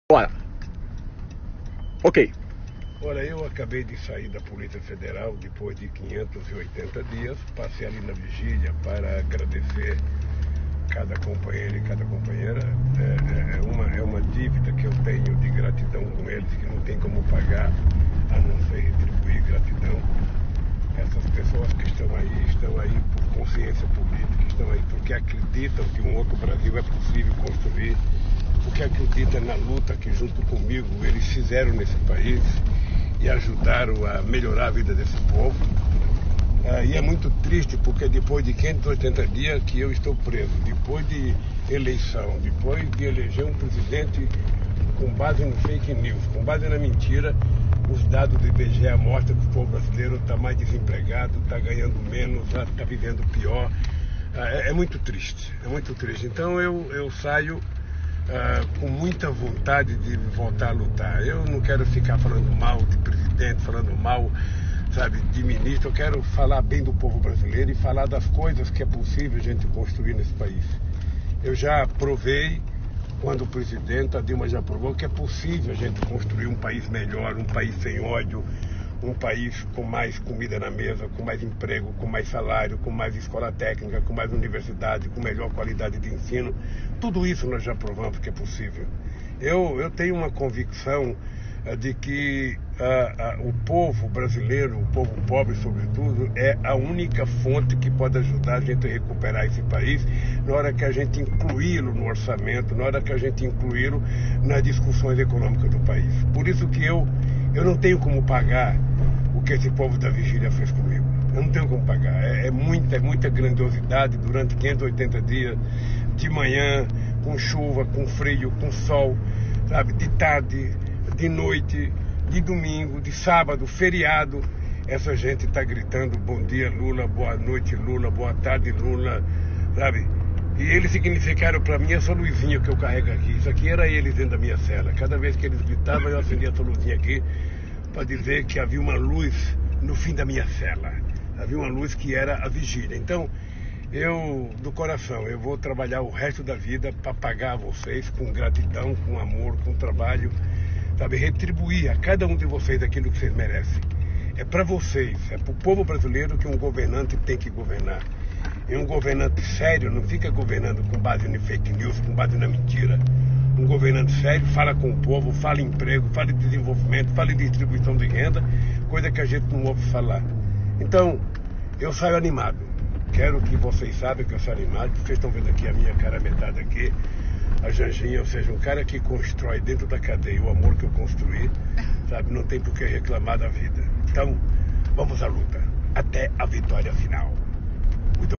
Bora. Ok. Olha, eu acabei de sair da Polícia Federal depois de 580 dias. Passei ali na vigília para agradecer cada companheiro e cada companheira. É uma dívida que eu tenho de gratidão com eles, que não tem como pagar, a não ser retribuir gratidão. Essas pessoas que estão aí por consciência política, estão aí porque acreditam que um outro Brasil é possível construir, porque acreditam na luta que junto comigo eles fizeram nesse país e ajudaram a melhorar a vida desse povo. E é muito triste porque depois de 580 dias que eu estou preso, depois de eleição, depois de eleger um presidente com base no fake news, com base na mentira, os dados do IBGE mostram que o povo brasileiro está mais desempregado, está ganhando menos, está vivendo pior. É muito triste, é muito triste. Então eu saio com muita vontade de voltar a lutar. Eu não quero ficar falando mal de presidente, falando mal, sabe, de ministro. Eu quero falar bem do povo brasileiro e falar das coisas que é possível a gente construir nesse país. Eu já provei, quando o presidente, a Dilma já provou que é possível a gente construir um país melhor, um país sem ódio, um país com mais comida na mesa, com mais emprego, com mais salário, com mais escola técnica, com mais universidade, com melhor qualidade de ensino. Tudo isso nós já provamos que é possível. Eu tenho uma convicção de que o povo brasileiro, o povo pobre sobretudo, é a única fonte que pode ajudar a gente a recuperar esse país na hora que a gente incluí-lo no orçamento, na hora que a gente incluí-lo nas discussões econômicas do país. Por isso que eu não tenho como pagar o que esse povo da vigília fez comigo. Eu não tenho como pagar. É muita grandiosidade durante 580 dias, de manhã, com chuva, com frio, com sol, sabe, de tarde, de noite, de domingo, de sábado, feriado. Essa gente está gritando bom dia Lula, boa noite Lula, boa tarde Lula, sabe? E eles significaram para mim essa luzinha que eu carrego aqui. Isso aqui era eles dentro da minha cela. Cada vez que eles gritavam, eu acendia essa luzinha aqui para dizer que havia uma luz no fim da minha cela. Havia uma luz que era a vigília. Então, do coração, eu vou trabalhar o resto da vida para pagar a vocês com gratidão, com amor, com trabalho, sabe? Retribuir a cada um de vocês aquilo que vocês merecem. É para vocês, é para o povo brasileiro que um governante tem que governar. E um governante sério não fica governando com base em fake news, com base na mentira. Um governante sério fala com o povo, fala em emprego, fala em desenvolvimento, fala em distribuição de renda, coisa que a gente não ouve falar. Então, eu saio animado. Quero que vocês saibam que eu saio animado. Vocês estão vendo aqui a minha cara metade aqui, a Janjinha, ou seja, um cara que constrói dentro da cadeia o amor que eu construí, sabe? Não tem por que reclamar da vida. Então, vamos à luta. Até a vitória final.